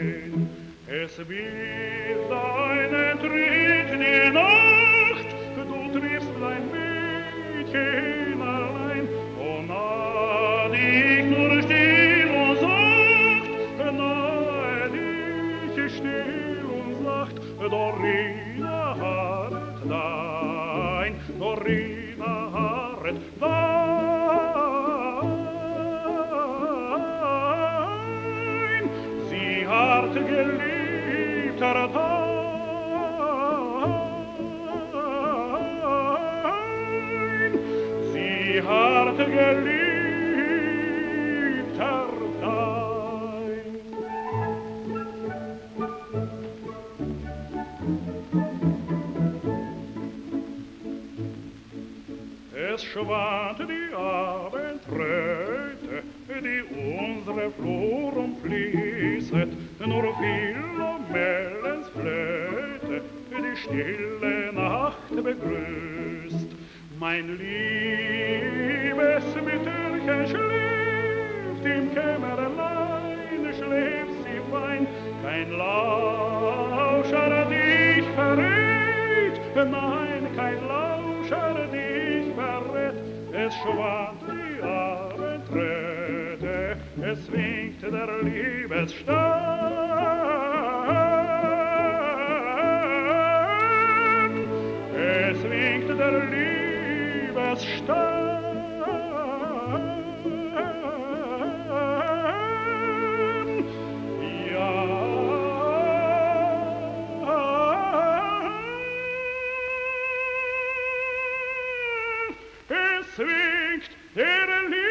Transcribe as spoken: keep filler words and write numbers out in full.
Stein. Es wird deinen Tritt die Nacht, du triffst dein Mädchen allein, und nah dich nur still und sacht, nahe dich still und sacht, Dorina harret dein, Dorina harret dein. Sie hat geliebter dein, sie hat geliebter dein. Es schwant die Abendröte, die unsere Flur umfließet, nur Philomels Flöte die stille Nacht begrüßt. Mein liebes Mütterchen schläft im Kämmerlein, schläft sie fein, kein Lauscher dich verrät, nein, kein Lauscher dich verrät. Es schwant die Abendröte, es winkt der Liebesstern, es winkt der Liebesstern. Ja, es winkt der Liebesstern.